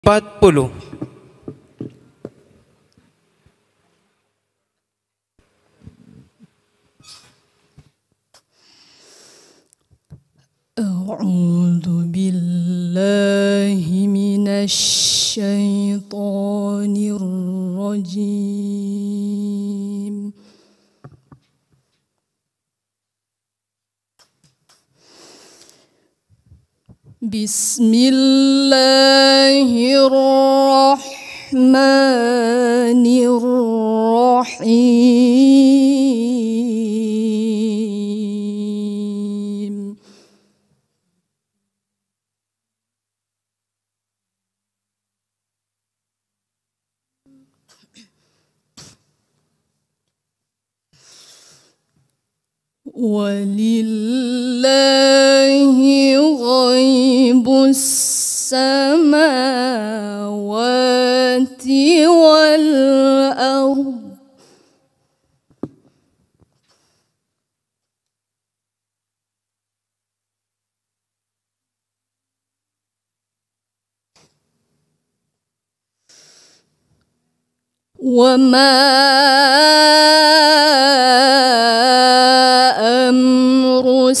40. A'udzu billahi minasy syaithanir rajim. Bismillahirrahmanirrahim. Walillahi ghaibus samawati wal ardh. Wa ma amru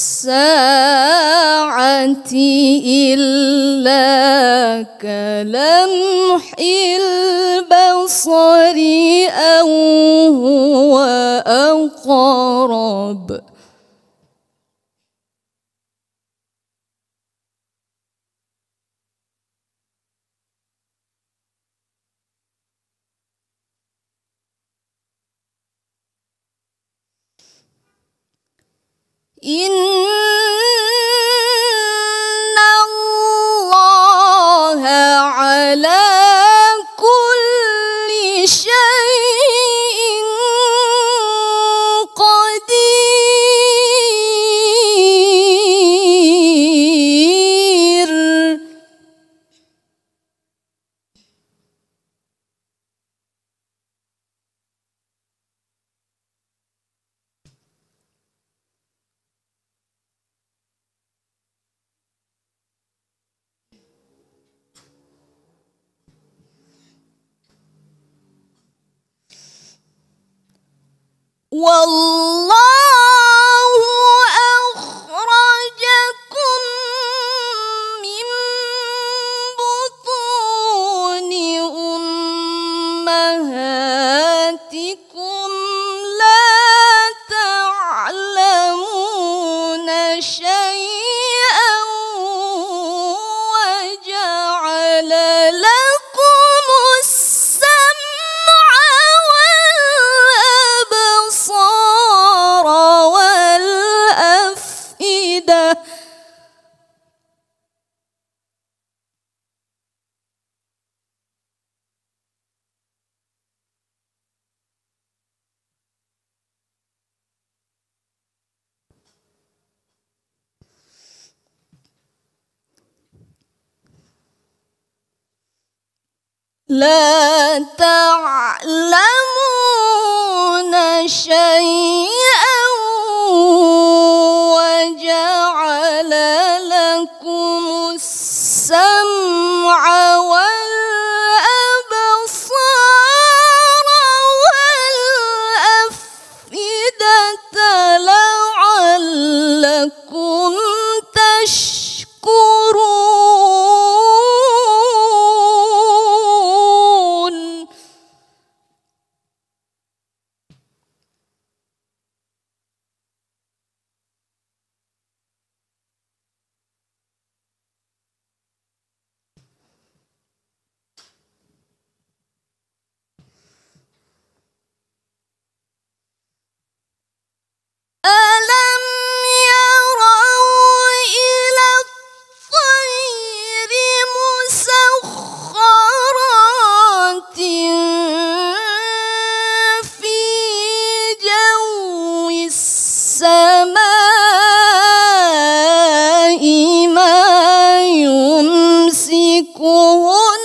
as-sa'ati illa kalamhil basari aw huwa aqrab. Innallaha ala kulli syai'in qadir. Wallahu akhrajakum min butuni ummahatikum la ta'lamuna syai'an wa ja'ala lakumus la ta'lamuna syai'an wa ja'ala lakumus sam'a wal absara wal af'idata la'allakum tashkurun. Alam yarau ila at-tayri musakhkharatin fi jawis samai ma yumsikuhun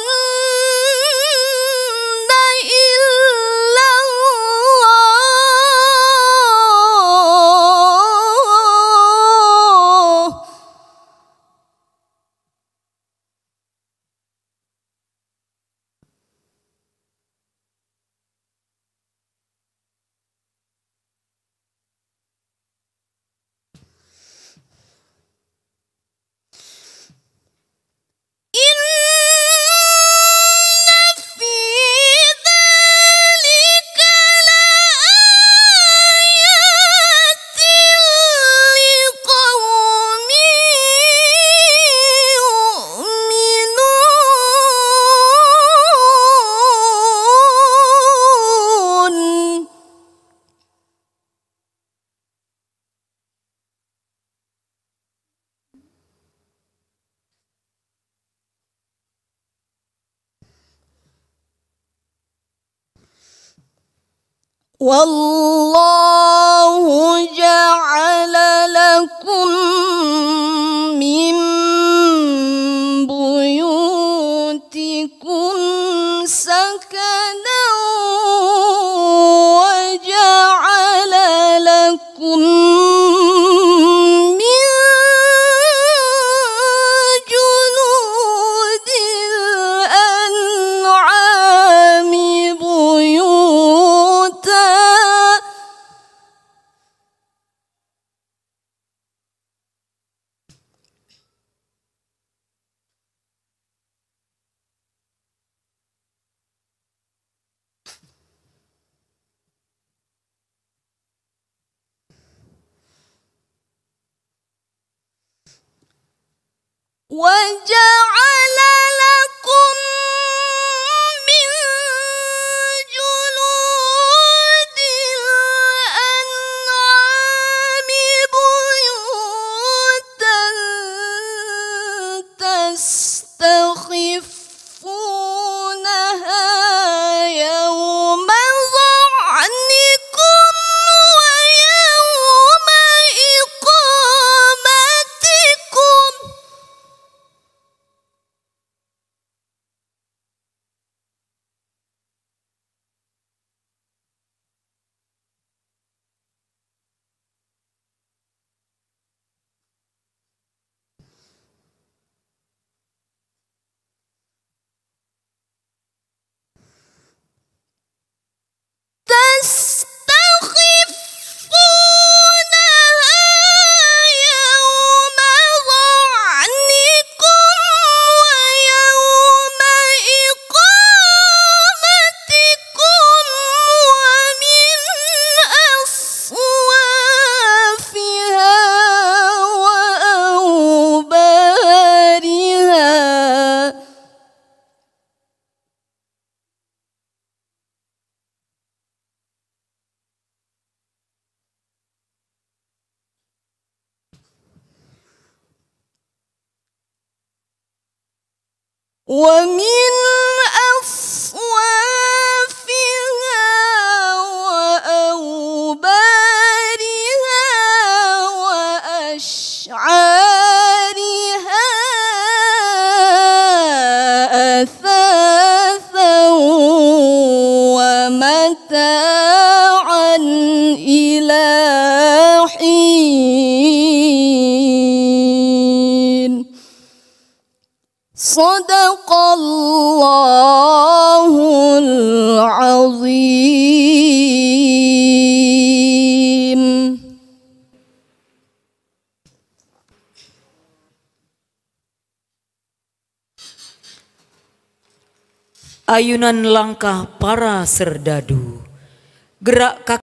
والله جعل لكم من بيوتكم سكنا وجعل لكم من جلود الأنعام بيوتا وجعل لكم من جلود الأنعام بيوتا تستخفونها يوم ظعنكم ويوم إقامتكم تستخفونها يوم ظعنكم ويوم إقامتكم ومن أصوافها وأوبارها ومن أصوافها وأوبارها وأشعارها أثاثا ومتاعا إلى حين. صدق الله العظيم. Ayunan langkah para serdadu, gerak kaki